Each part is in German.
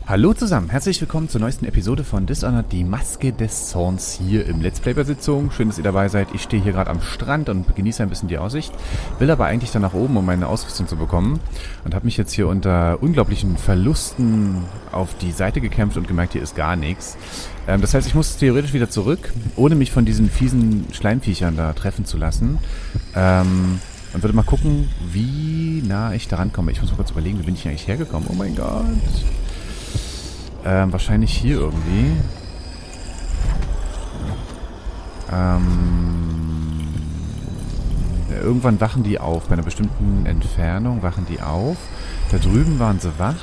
Hallo zusammen, herzlich willkommen zur neuesten Episode von Dishonored, die Maske des Zorns hier im Let's Play-Sitzung. Schön, dass ihr dabei seid. Ich stehe hier gerade am Strand und genieße ein bisschen die Aussicht. Will aber eigentlich dann nach oben, um meine Ausrüstung zu bekommen. Und habe mich jetzt hier unter unglaublichen Verlusten auf die Seite gekämpft und gemerkt, hier ist gar nichts. Das heißt, ich muss theoretisch wieder zurück, ohne mich von diesen fiesen Schleimviechern da treffen zu lassen. Und würde mal gucken, wie nah ich da rankomme. Ich muss mal kurz überlegen, wie bin ich eigentlich hergekommen? Oh mein Gott. Wahrscheinlich hier irgendwie. Irgendwann wachen die auf. Bei einer bestimmten Entfernung wachen die auf. Da drüben waren sie wach.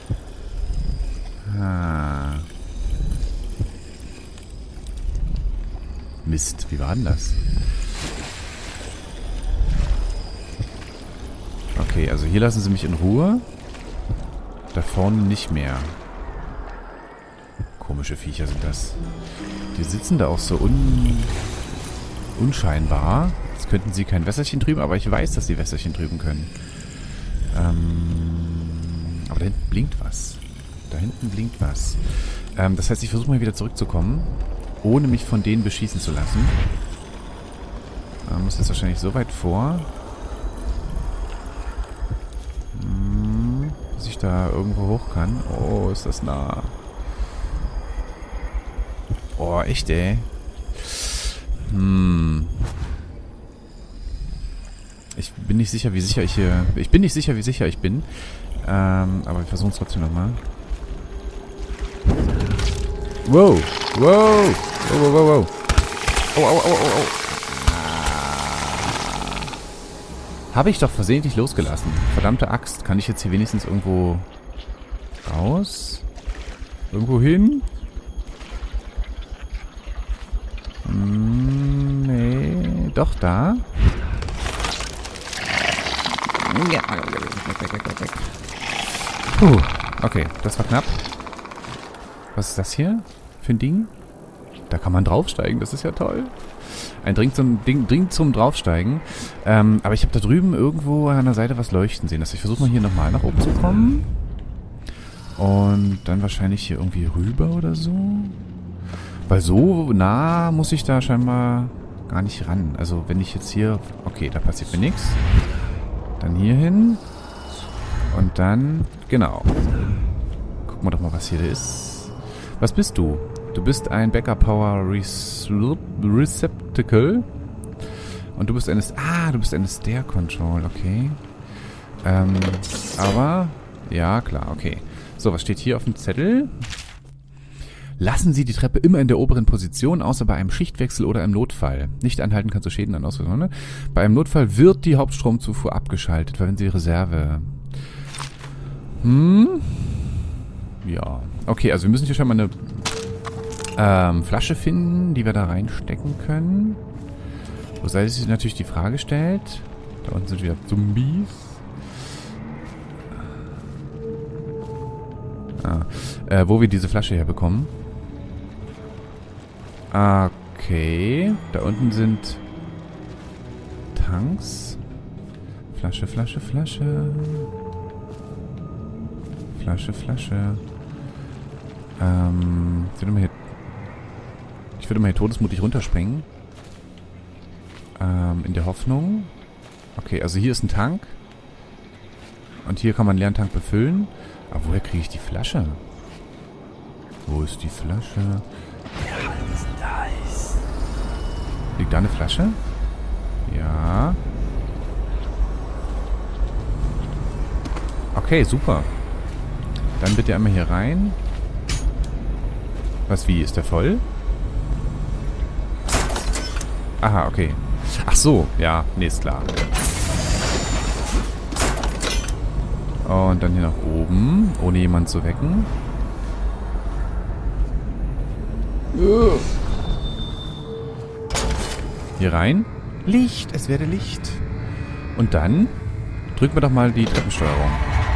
Mist, wie war denn das? Okay, also hier lassen sie mich in Ruhe. Da vorne nicht mehr. Komische Viecher sind das. Die sitzen da auch so unscheinbar. Jetzt könnten sie kein Wässerchen trüben, aber ich weiß, dass sie Wässerchen trüben können. Aber da hinten blinkt was. Da hinten blinkt was. Das heißt, ich versuche mal wieder zurückzukommen, ohne mich von denen beschießen zu lassen. Muss jetzt wahrscheinlich so weit vor, dass ich da irgendwo hoch kann. Oh, ist das nah. Oh, echt, ey. Ich bin nicht sicher, wie sicher ich hier... Ich bin nicht sicher, wie sicher ich bin. Aber wir versuchen es trotzdem nochmal. Wow. Wow. Wow, wow, wow, wow. Oh, oh, oh, oh, oh. Habe ich doch versehentlich losgelassen. Verdammte Axt. Kann ich jetzt hier wenigstens irgendwo raus? Irgendwo hin? Nee, doch da. Puh, okay, das war knapp. Was ist das hier für ein Ding? Da kann man draufsteigen, das ist ja toll. Ein Ding zum Draufsteigen. Aber ich habe da drüben irgendwo an der Seite was leuchten sehen. Ich versuche mal hier nochmal nach oben zu kommen. Und dann wahrscheinlich hier irgendwie rüber oder so. Weil so nah muss ich da scheinbar gar nicht ran. Also wenn ich jetzt hier... Okay, da passiert mir nichts. Dann hier hin. Und dann... Genau. Gucken wir doch mal, was hier ist. Was bist du? Du bist ein Backup Power Receptacle. Und du bist eine... Ah, du bist eine Stair Control. Okay. Aber... Ja, klar, okay. So, was steht hier auf dem Zettel? Lassen Sie die Treppe immer in der oberen Position, außer bei einem Schichtwechsel oder einem Notfall. Nicht anhalten kann zu Schäden an Ausrüstung. Ne? Bei einem Notfall wird die Hauptstromzufuhr abgeschaltet, verwenden Sie Reserve. Ja. Okay, also wir müssen hier schon mal eine Flasche finden, die wir da reinstecken können. Wo sei sich natürlich die Frage stellt. Da unten sind wieder Zombies. Wo wir diese Flasche herbekommen. Okay. Da unten sind Tanks. Flasche, Flasche, Flasche. Flasche, Flasche. Ich würde mal hier todesmutig runterspringen. In der Hoffnung. Okay, also hier ist ein Tank. Und hier kann man einen leeren Tank befüllen. Aber woher kriege ich die Flasche? Wo ist die Flasche? Liegt da eine Flasche? Ja. Okay, super. Dann bitte einmal hier rein. Was, wie? Ist der voll? Aha, okay. Ach so, ja, nee, ist klar. Und dann hier nach oben, ohne jemanden zu wecken. Hier rein. Licht, es werde Licht. Und dann drücken wir doch mal die Treppensteuerung.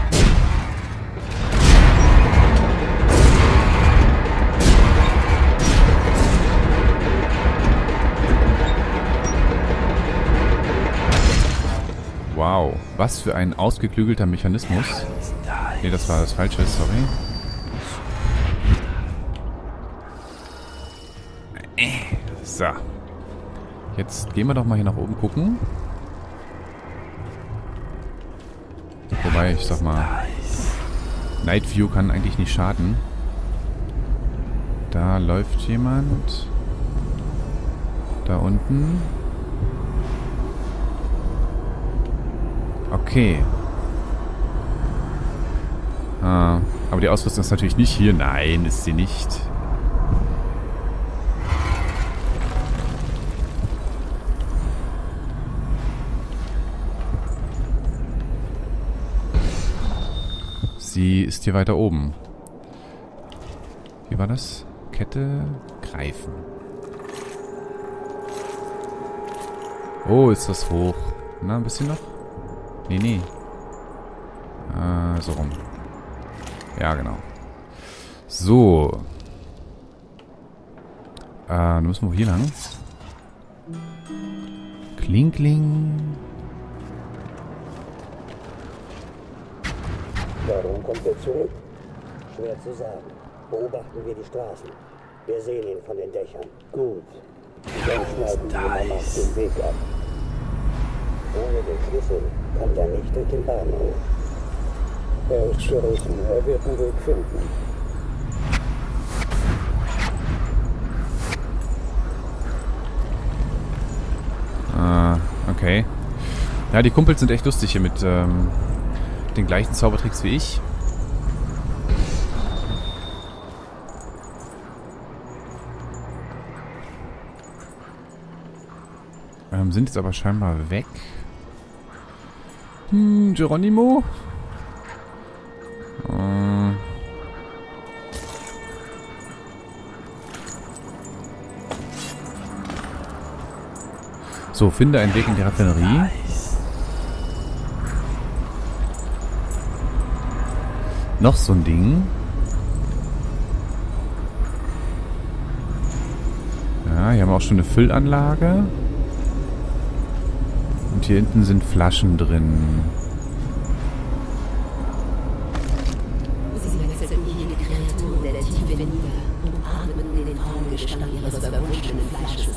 Wow, was für ein ausgeklügelter Mechanismus. Nee, das war das Falsche, sorry. So. Jetzt gehen wir doch mal hier nach oben gucken. Wobei, ich sag mal, Night View kann eigentlich nicht schaden. Da läuft jemand. Da unten. Okay. Aber die Ausrüstung ist natürlich nicht hier. Nein, ist sie nicht. Sie ist hier weiter oben. Wie war das? Kette greifen. Oh, ist das hoch. Na, ein bisschen noch? Nee, nee. So rum. Ja, genau. So. Dann müssen wir hier lang. Kling, kling. Warum kommt er zurück? Schwer zu sagen. Beobachten wir die Straßen. Wir sehen ihn von den Dächern. Gut. Dann schneiden wir mal nach dem Weg ab. Ohne den Schlüssel kommt er nicht durch den Bahnhof. Er ist gerissen. Er wird einen Weg finden. Okay. Ja, die Kumpels sind echt lustig hier mit den gleichen Zaubertricks wie ich. Sind jetzt aber scheinbar weg. Geronimo? So, finde einen Weg in die Raffinerie. Noch so ein Ding. Ja, hier haben wir auch schon eine Füllanlage. Und hier hinten sind Flaschen drin. Sie wechselten hier die Kreaturen der Tiefe nieder und atmeten in den Traumgestank ihres verwunschenen Fleisches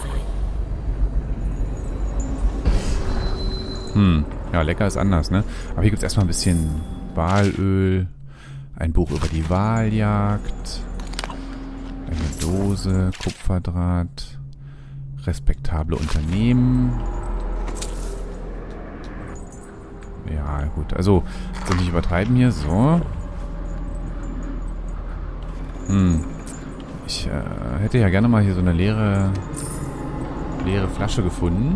ein. Ja, lecker ist anders, ne? Aber hier gibt es erstmal ein bisschen Walöl. Ein Buch über die Waljagd. Eine Dose, Kupferdraht. Respektable Unternehmen. Ja, gut. Also, soll nicht übertreiben hier. So. Ich hätte ja gerne mal hier so eine leere Flasche gefunden.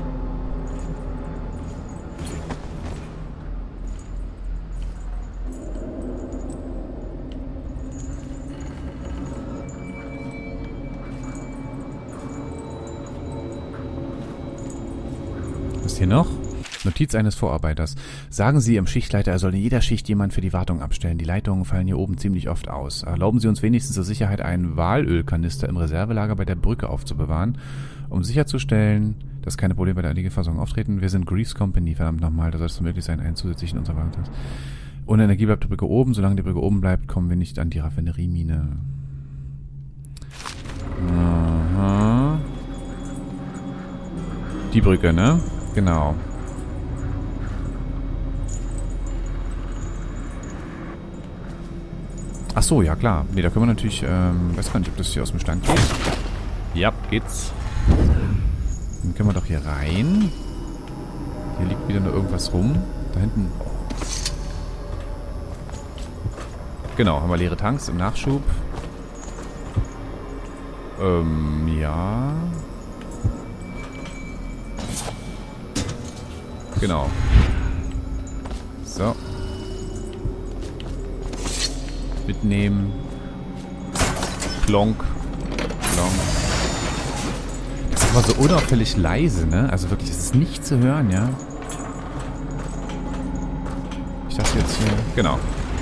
Was ist hier noch? Notiz eines Vorarbeiters. Sagen Sie Ihrem Schichtleiter, er soll in jeder Schicht jemand für die Wartung abstellen. Die Leitungen fallen hier oben ziemlich oft aus. Erlauben Sie uns wenigstens zur Sicherheit einen Walölkanister im Reservelager bei der Brücke aufzubewahren, um sicherzustellen, dass keine Probleme bei der Energieversorgung auftreten. Wir sind Grease Company, verdammt nochmal. Da soll es möglich sein, einen zusätzlichen unserer Wartung. Ohne Energie bleibt die Brücke oben. Solange die Brücke oben bleibt, kommen wir nicht an die Raffineriemine. Aha. Die Brücke, ne? Genau. Ach so, ja klar. Ne, da können wir natürlich, weiß gar nicht, ob das hier aus dem Stand geht. Ja, geht's. Dann können wir doch hier rein. Hier liegt wieder nur irgendwas rum. Da hinten. Genau, haben wir leere Tanks im Nachschub. Ja. Genau. So. Mitnehmen. Plonk. Plonk. Das ist aber so unauffällig leise, ne? Also wirklich, das ist nicht zu hören, ja? Ich dachte jetzt hier... Genau.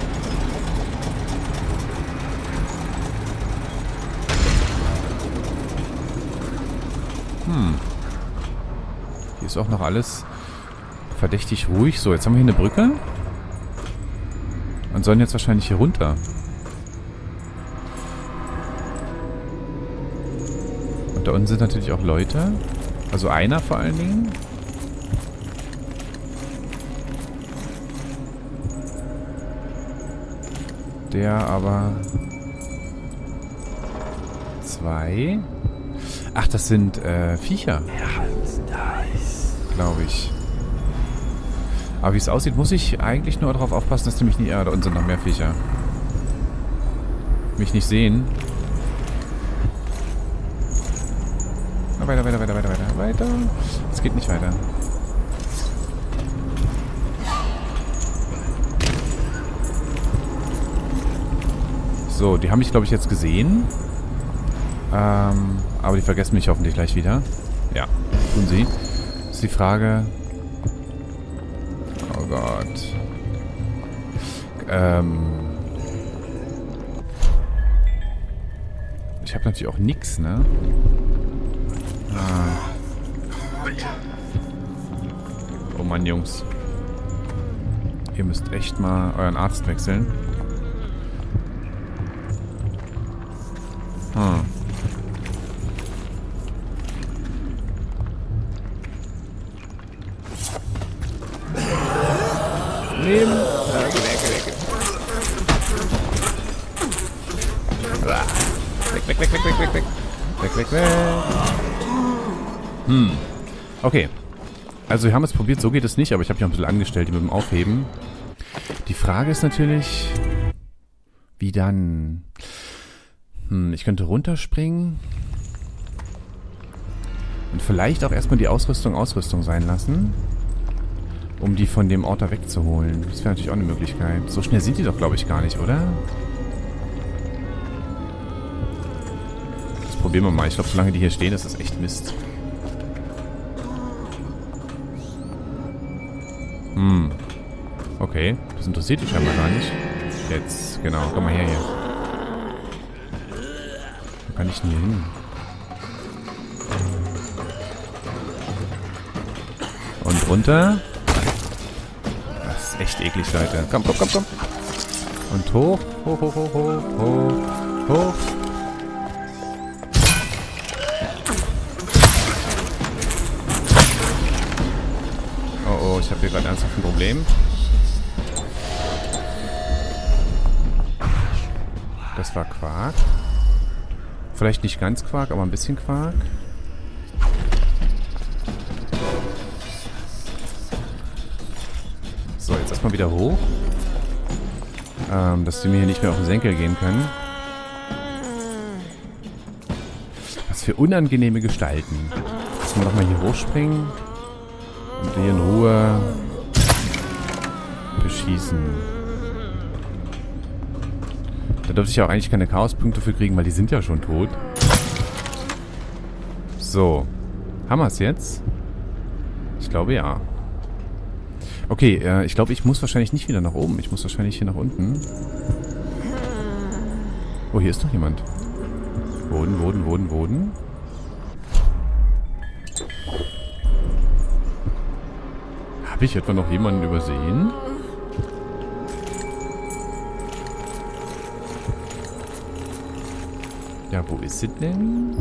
Hier ist auch noch alles verdächtig ruhig. So, jetzt haben wir hier eine Brücke. Und sollen jetzt wahrscheinlich hier runter. Und da unten sind natürlich auch Leute. Also einer vor allen Dingen. Der aber... 2. Ach, das sind Viecher. Glaube ich. Aber wie es aussieht, muss ich eigentlich nur darauf aufpassen, dass die mich nicht... Ja, da unten sind noch mehr Viecher. Mich nicht sehen. Na, weiter. Es geht nicht weiter. So, die haben mich, glaube ich, jetzt gesehen. Aber die vergessen mich hoffentlich gleich wieder. Ja, tun sie. Ist die Frage... Oh Gott. Ich habe natürlich auch nix, ne? Oh Mann, Jungs. Ihr müsst echt mal euren Arzt wechseln. Nehmen. Geh weg. Weg. Okay. Also wir haben es probiert, so geht es nicht, aber ich habe mich auch ein bisschen angestellt, die mit dem Aufheben. Die Frage ist natürlich, wie dann... ich könnte runterspringen. Und vielleicht auch erstmal die Ausrüstung sein lassen. Um die von dem Ort da wegzuholen. Das wäre natürlich auch eine Möglichkeit. So schnell sind die doch, glaube ich, gar nicht, oder? Das probieren wir mal. Ich glaube, solange die hier stehen, ist das echt Mist. Okay. Das interessiert dich scheinbar gar nicht. Jetzt, genau. Komm mal her hier. Wo kann ich denn hier hin? Und runter. Das ist echt eklig, Leute. Komm. Und hoch. Hoch. Oh, ich habe hier gerade ernsthaft ein Problem. Das war Quark. Vielleicht nicht ganz Quark, aber ein bisschen Quark. So, jetzt erstmal wieder hoch. Dass die mir hier nicht mehr auf den Senkel gehen können. Was für unangenehme Gestalten. Lass mal nochmal hier hochspringen. Und die in Ruhe beschießen. Da dürfte ich auch eigentlich keine Chaospunkte für kriegen, weil die sind ja schon tot. So. Haben wir es jetzt? Ich glaube ja. Okay, ich glaube, ich muss wahrscheinlich nicht wieder nach oben. Ich muss wahrscheinlich hier nach unten. Oh, hier ist doch jemand. Boden. Habe ich etwa noch jemanden übersehen? Ja, wo ist sie denn?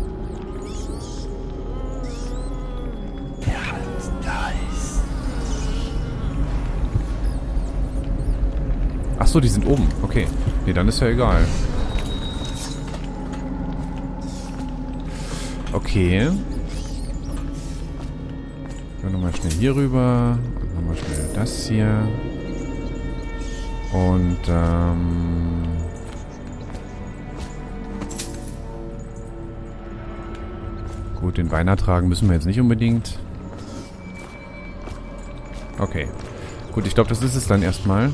Achso, die sind oben. Okay. Nee, dann ist ja egal. Okay. Dann nochmal schnell hier rüber. Und nochmal schnell das hier. Und, gut, den Wein tragen müssen wir jetzt nicht unbedingt. Okay. Gut, ich glaube, das ist es dann erstmal.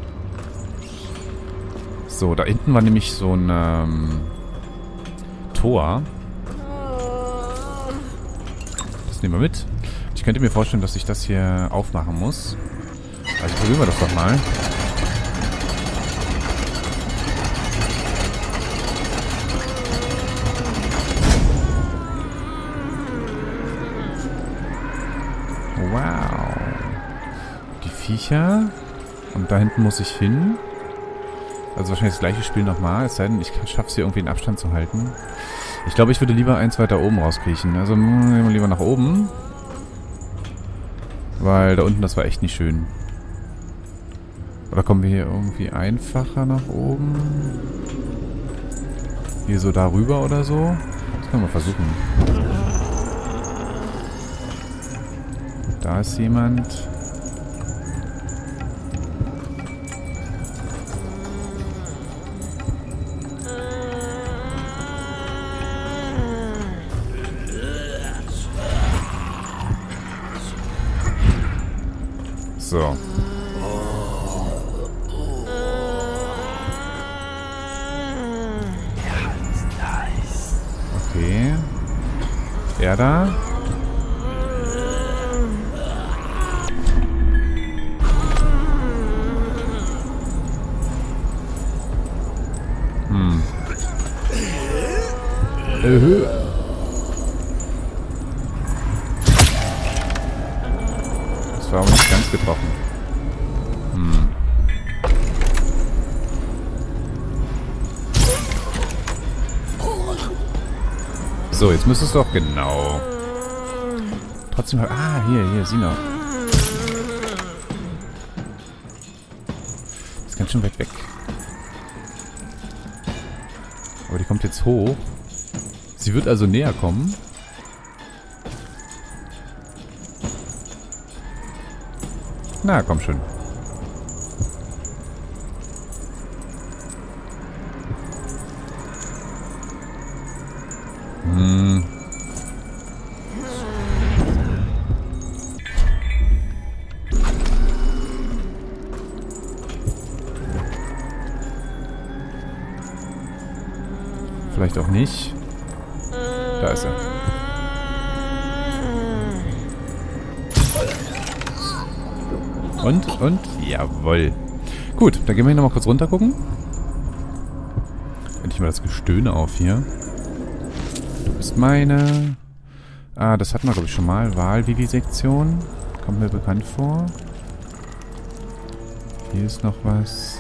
So, da hinten war nämlich so ein Tor. Das nehmen wir mit. Ich könnte mir vorstellen, dass ich das hier aufmachen muss. Also probieren wir das doch mal. Wow. Die Viecher. Und da hinten muss ich hin. Also wahrscheinlich das gleiche Spiel nochmal, es sei denn, ich schaffe es hier irgendwie in Abstand zu halten. Ich glaube, ich würde lieber eins weiter oben rauskriechen. Also lieber nach oben. Weil da unten, das war echt nicht schön. Oder kommen wir hier irgendwie einfacher nach oben? Hier so darüber oder so? Das können wir versuchen. Da ist jemand. So. Okay. Er da. Das war aber nicht ganz getroffen. So, jetzt müsste es doch genau. Trotzdem. Hier, sieh noch. Ist ganz schön weit weg. Aber die kommt jetzt hoch. Sie wird also näher kommen. Na, komm schon. Vielleicht auch nicht. Da ist er. Und? Jawohl. Gut, dann gehen wir hier nochmal kurz runter gucken. Endlich mal das Gestöhne auf hier. Du bist meine. Das hatten wir, glaube ich, schon mal. Wahlvivisektion. Kommt mir bekannt vor. Hier ist noch was.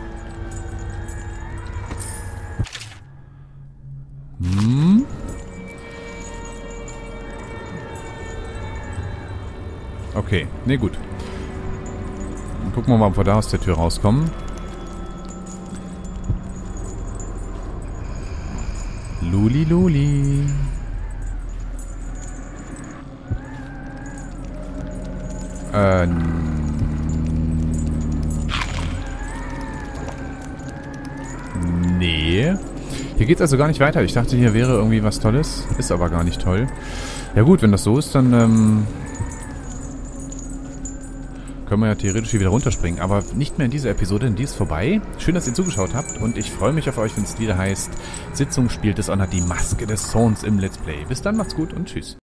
Okay, ne gut. Dann gucken wir mal, ob wir da aus der Tür rauskommen. Luli. Nee. Hier geht's also gar nicht weiter. Ich dachte, hier wäre irgendwie was Tolles. Ist aber gar nicht toll. Ja gut, wenn das so ist, dann können wir ja theoretisch hier wieder runterspringen. Aber nicht mehr in dieser Episode, denn die ist vorbei. Schön, dass ihr zugeschaut habt. Und ich freue mich auf euch, wenn es wieder heißt, Sitzung spielt Dishonored die Maske des Zorns im Let's Play. Bis dann, macht's gut und tschüss.